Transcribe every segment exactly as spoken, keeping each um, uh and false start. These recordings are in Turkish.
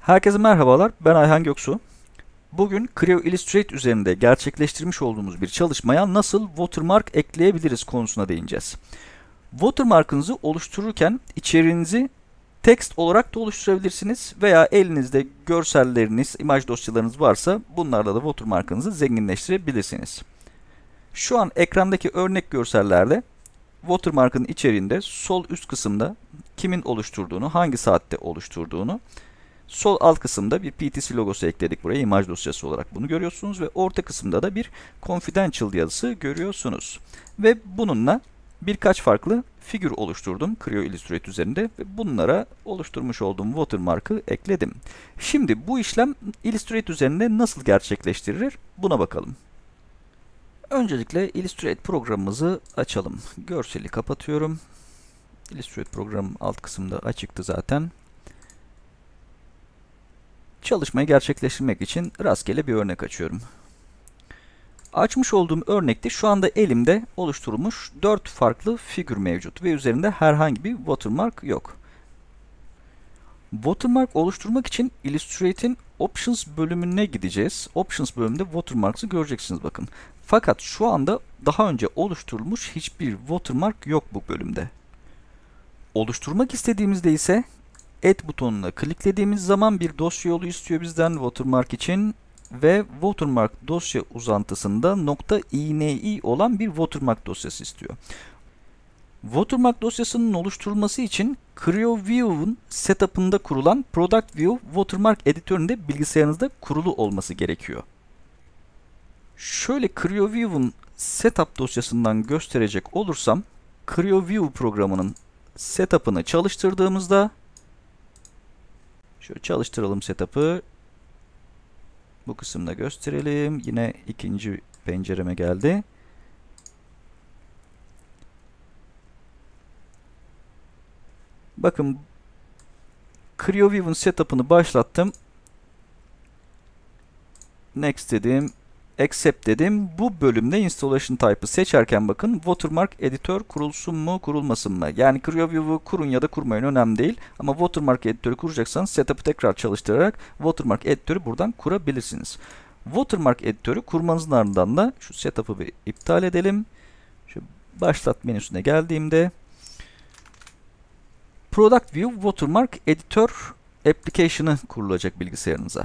Herkese merhabalar, ben Ayhan Göksu. Bugün Creo Illustrate üzerinde gerçekleştirmiş olduğumuz bir çalışmaya nasıl watermark ekleyebiliriz konusuna değineceğiz. Watermark'ınızı oluştururken içeriğinizi text olarak da oluşturabilirsiniz veya elinizde görselleriniz, imaj dosyalarınız varsa bunlarla da watermark'ınızı zenginleştirebilirsiniz. Şu an ekrandaki örnek görsellerde watermark'ın içeriğinde sol üst kısımda kimin oluşturduğunu, hangi saatte oluşturduğunu, sol alt kısımda bir P T C logosu ekledik buraya, imaj dosyası olarak bunu görüyorsunuz ve orta kısımda da bir confidential yazısı görüyorsunuz. Ve bununla birkaç farklı figür oluşturdum Creo Illustrate üzerinde ve bunlara oluşturmuş olduğum watermark'ı ekledim. Şimdi bu işlem Illustrate üzerinde nasıl gerçekleştirilir buna bakalım. Öncelikle Illustrate programımızı açalım. Görseli kapatıyorum. Illustrate programım alt kısımda açıktı zaten. Çalışmayı gerçekleştirmek için rastgele bir örnek açıyorum. Açmış olduğum örnekte şu anda elimde oluşturulmuş dört farklı figür mevcut ve üzerinde herhangi bir watermark yok. Watermark oluşturmak için Illustrate'in Options bölümüne gideceğiz. Options bölümünde watermarks'ı göreceksiniz bakın. Fakat şu anda daha önce oluşturulmuş hiçbir watermark yok bu bölümde. Oluşturmak istediğimizde ise Add butonuna kliklediğimiz zaman bir dosya yolu istiyor bizden watermark için ve watermark dosya uzantısında .ini olan bir watermark dosyası istiyor. Watermark dosyasının oluşturulması için Creo View'un setup'ında kurulan Product View Watermark editöründe bilgisayarınızda kurulu olması gerekiyor. Şöyle Creo View'un setup dosyasından gösterecek olursam, Creo View programının setup'ını çalıştırdığımızda şöyle çalıştıralım setup'ı. Bu kısımda gösterelim. Yine ikinci pencereme geldi. Bakın Creo View'un setup'ını başlattım. Next dedim. Accept dedim. Bu bölümde installation type'ı seçerken bakın watermark editör kurulsun mu kurulmasın mı? Yani Creo View'u kurun ya da kurmayın önemli değil. Ama watermark editörü kuracaksanız setup'ı tekrar çalıştırarak watermark editörü buradan kurabilirsiniz. Watermark editörü kurmanızın ardından da şu setup'ı bir iptal edelim. Şu başlat menüsüne geldiğimde Product View Watermark Editor Application'ı kurulacak bilgisayarınıza.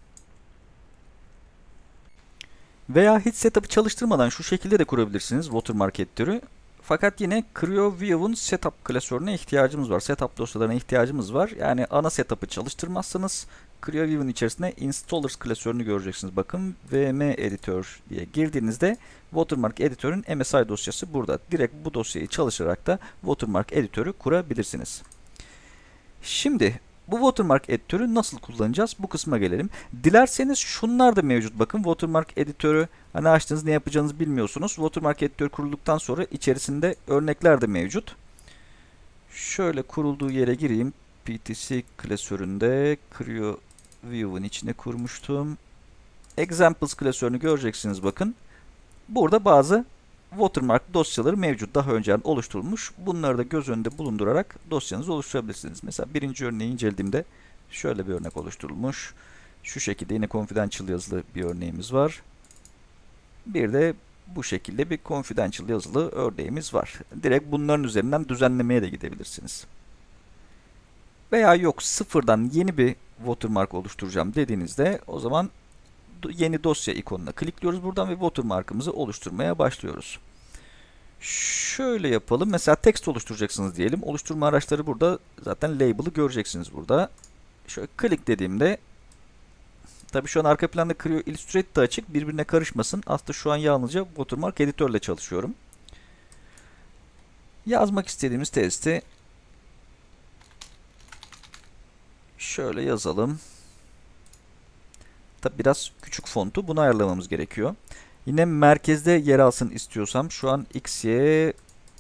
Veya hiç setup'ı çalıştırmadan şu şekilde de kurabilirsiniz watermark editörü. Fakat yine Creo View'un setup klasörüne ihtiyacımız var. Setup dosyalarına ihtiyacımız var. Yani ana setup'ı çalıştırmazsanız Creo View'un içerisinde installers klasörünü göreceksiniz. Bakın V M Editor diye girdiğinizde watermark editörün M S I dosyası burada. Direkt bu dosyayı çalışarak da watermark editörü kurabilirsiniz. Şimdi bu watermark editörü nasıl kullanacağız? Bu kısma gelelim. Dilerseniz şunlar da mevcut. Bakın watermark editörü hani açtınız ne yapacağınızı bilmiyorsunuz. Watermark editörü kurulduktan sonra içerisinde örnekler de mevcut. Şöyle kurulduğu yere gireyim. P T C klasöründe Creo View'un içine kurmuştum. Examples klasörünü göreceksiniz bakın. Burada bazı watermark dosyaları mevcut. Daha önceden oluşturulmuş. Bunları da göz önünde bulundurarak dosyanızı oluşturabilirsiniz. Mesela birinci örneği incelediğimde şöyle bir örnek oluşturulmuş. Şu şekilde yine confidential yazılı bir örneğimiz var. Bir de bu şekilde bir confidential yazılı örneğimiz var. Direkt bunların üzerinden düzenlemeye de gidebilirsiniz. Veya yok sıfırdan yeni bir watermark oluşturacağım dediğinizde o zaman yeni dosya ikonuna klikliyoruz buradan ve watermark'ımızı oluşturmaya başlıyoruz. Şöyle yapalım. Mesela text oluşturacaksınız diyelim. Oluşturma araçları burada. Zaten label'ı göreceksiniz burada. Şöyle klik dediğimde tabii şu an arka planda Creo Illustrate de açık. Birbirine karışmasın. Aslında şu an yalnızca watermark editörle çalışıyorum. Yazmak istediğimiz testi şöyle yazalım. Tabi biraz küçük fontu. Bunu ayarlamamız gerekiyor. Yine merkezde yer alsın istiyorsam şu an X, Y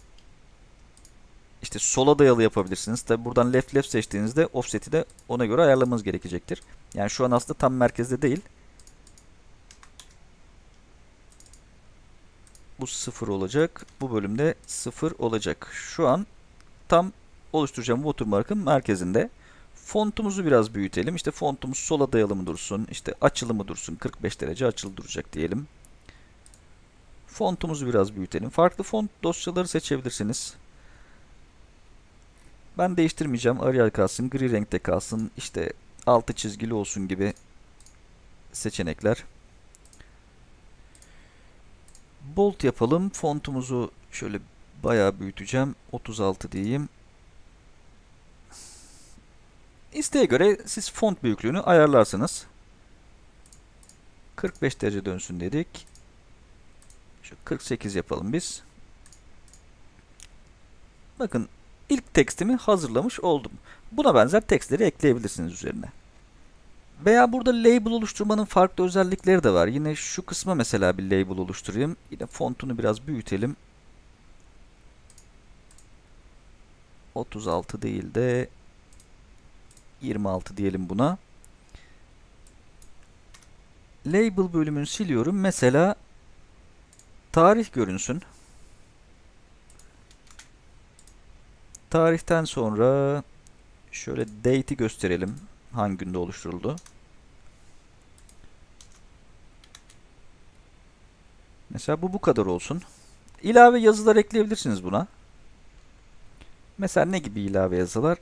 işte sola dayalı yapabilirsiniz. Tabi buradan left left seçtiğinizde offset'i de ona göre ayarlamanız gerekecektir. Yani şu an aslında tam merkezde değil. Bu sıfır olacak. Bu bölümde sıfır olacak. Şu an tam oluşturacağım watermark'ın merkezinde. Fontumuzu biraz büyütelim. İşte fontumuz sola dayalı mı dursun, işte açılı mı dursun, kırk beş derece açılı duracak diyelim. Fontumuzu biraz büyütelim. Farklı font dosyaları seçebilirsiniz. Ben değiştirmeyeceğim. Arial kalsın, gri renkte kalsın, işte altı çizgili olsun gibi seçenekler. Bold yapalım. Fontumuzu şöyle bayağı büyüteceğim. otuz altı diyeyim. İsteğe göre siz font büyüklüğünü ayarlarsınız. kırk beş derece dönsün dedik. Şu kırk sekiz yapalım biz. Bakın ilk tekstimi hazırlamış oldum. Buna benzer tekstleri ekleyebilirsiniz üzerine. Veya burada label oluşturmanın farklı özellikleri de var. Yine şu kısma mesela bir label oluşturayım. Yine fontunu biraz büyütelim. otuz altı değil de yirmi altı diyelim buna. Label bölümünü siliyorum. Mesela tarih görünsün. Tarihten sonra şöyle date'i gösterelim. Hangi günde oluşturuldu. Mesela bu bu kadar olsun. İlave yazılar ekleyebilirsiniz buna. Mesela ne gibi ilave yazılar?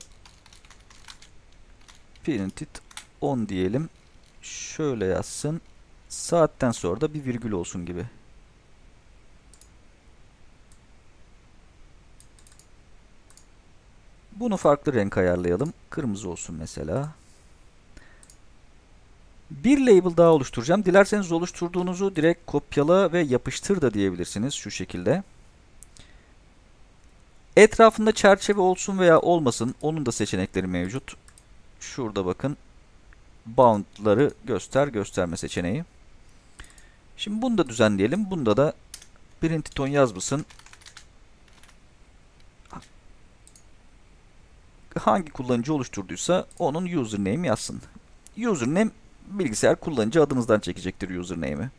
Printed on diyelim. Şöyle yazsın. Saatten sonra da bir virgül olsun gibi. Bunu farklı renk ayarlayalım. Kırmızı olsun mesela. Bir label daha oluşturacağım. Dilerseniz oluşturduğunuzu direkt kopyala ve yapıştır da diyebilirsiniz şu şekilde. Etrafında çerçeve olsun veya olmasın. Onun da seçenekleri mevcut. Şurada bakın. Bound'ları göster gösterme seçeneği. Şimdi bunu da düzenleyelim. Bunda da printed on yazmasın. Hangi kullanıcı oluşturduysa onun username yazsın. Username bilgisayar kullanıcı adınızdan çekecektir username'i.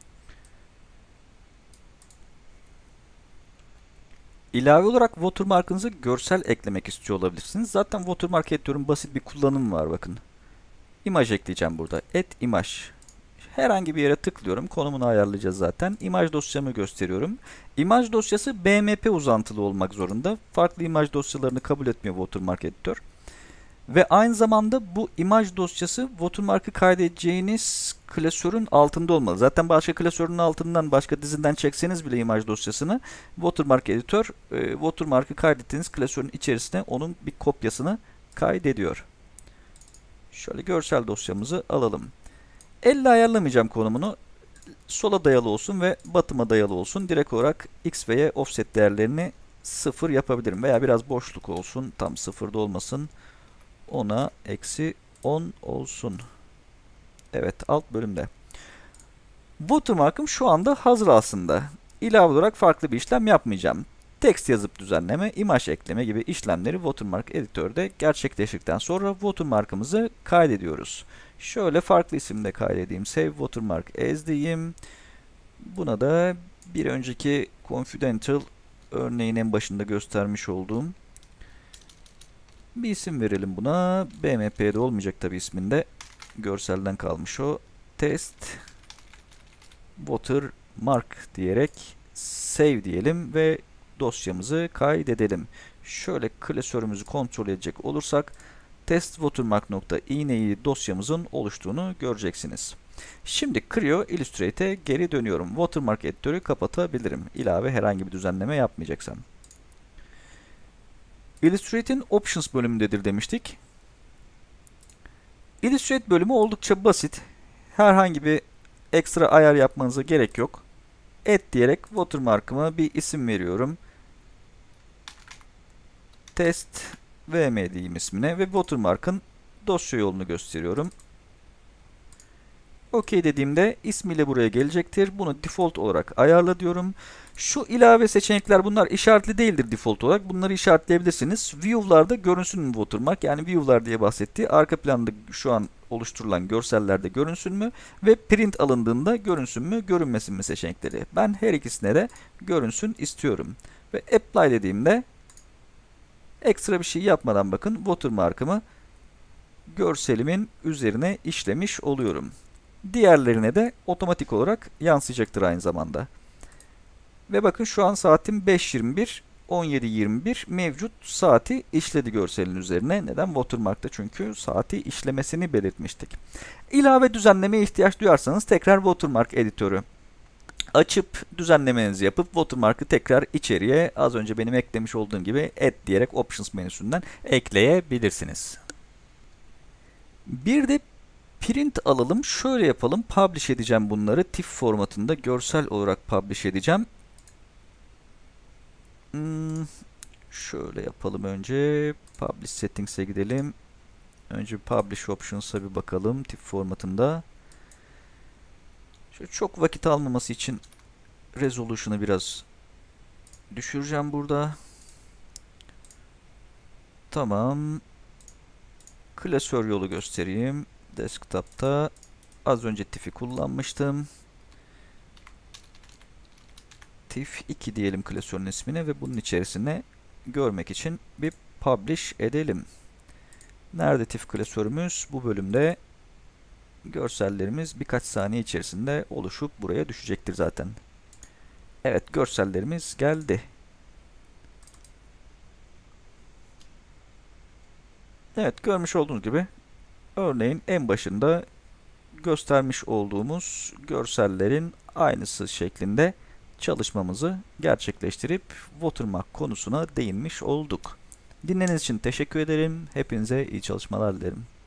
İlave olarak watermark'ınıza görsel eklemek istiyor olabilirsiniz. Zaten watermark editörün basit bir kullanımı var bakın. İmaj ekleyeceğim burada. Add imaj. Herhangi bir yere tıklıyorum. Konumunu ayarlayacağız zaten. İmaj dosyamı gösteriyorum. İmaj dosyası B M P uzantılı olmak zorunda. Farklı imaj dosyalarını kabul etmiyor watermark editör. Ve aynı zamanda bu imaj dosyası watermark'ı kaydedeceğiniz klasörün altında olmalı. Zaten başka klasörün altından, başka dizinden çekseniz bile imaj dosyasını watermark editör e, watermark'ı kaydettiğiniz klasörün içerisine onun bir kopyasını kaydediyor. Şöyle görsel dosyamızı alalım. Elle ayarlamayacağım konumunu. Sola dayalı olsun ve batıma dayalı olsun. Direkt olarak X ve Y offset değerlerini sıfır yapabilirim. Veya biraz boşluk olsun. Tam sıfırda olmasın. ona eksi on olsun. Evet, alt bölümde. Watermark'ım şu anda hazır aslında. İlave olarak farklı bir işlem yapmayacağım. Text yazıp düzenleme, imaj ekleme gibi işlemleri Watermark editörde gerçekleştirdikten sonra watermark'ımızı kaydediyoruz. Şöyle farklı isimde kaydedeyim. Save watermark as diyeyim. Buna da bir önceki confidential örneğin en başında göstermiş olduğum bir isim verelim buna. B M P'de olmayacak tabi isminde. Görselden kalmış o. Test watermark diyerek save diyelim ve dosyamızı kaydedelim. Şöyle klasörümüzü kontrol edecek olursak test watermark.ini dosyamızın oluştuğunu göreceksiniz. Şimdi Creo Illustrate'e geri dönüyorum. Watermark editörü kapatabilirim. İlave herhangi bir düzenleme yapmayacaksam. Illustrate'in Options bölümündedir demiştik. Illustrate bölümü oldukça basit. Herhangi bir ekstra ayar yapmanıza gerek yok. Add diyerek watermark'ıma bir isim veriyorum. Test V M diyeyim ismine ve watermark'ın dosya yolunu gösteriyorum. OK dediğimde ismiyle buraya gelecektir. Bunu default olarak ayarla diyorum. Şu ilave seçenekler bunlar işaretli değildir default olarak. Bunları işaretleyebilirsiniz. View'larda görünsün mü watermark? Yani view'lar diye bahsettiği arka planda şu an oluşturulan görsellerde görünsün mü? Ve print alındığında görünsün mü, görünmesin mi seçenekleri. Ben her ikisine de görünsün istiyorum. Ve apply dediğimde ekstra bir şey yapmadan bakın watermark'ımı görselimin üzerine işlemiş oluyorum. Diğerlerine de otomatik olarak yansıyacaktır aynı zamanda. Ve bakın şu an saatim beş yirmi bir, on yedi yirmi bir mevcut saati işledi görselin üzerine. Neden? Watermark'ta çünkü saati işlemesini belirtmiştik. İlave düzenlemeye ihtiyaç duyarsanız tekrar Watermark editörü açıp düzenlemenizi yapıp Watermark'ı tekrar içeriye az önce benim eklemiş olduğum gibi Add diyerek Options menüsünden ekleyebilirsiniz. Bir de print alalım. Şöyle yapalım. Publish edeceğim bunları. TIFF formatında görsel olarak publish edeceğim. Hmm, şöyle yapalım önce. Publish Settings'e gidelim. Önce Publish Options'a bir bakalım. TIFF formatında. Şöyle çok vakit almaması için Resolution'ı biraz düşüreceğim burada. Tamam. Klasör yolu göstereyim. Desktop'ta az önce TIFF'i kullanmıştım. TIFF iki diyelim klasörün ismine ve bunun içerisine görmek için bir publish edelim. Nerede TIFF klasörümüz? Bu bölümde görsellerimiz birkaç saniye içerisinde oluşup buraya düşecektir zaten. Evet, görsellerimiz geldi. Evet, görmüş olduğunuz gibi örneğin en başında göstermiş olduğumuz görsellerin aynısı şeklinde çalışmamızı gerçekleştirip Watermark konusuna değinmiş olduk. Dinlediğiniz için teşekkür ederim. Hepinize iyi çalışmalar dilerim.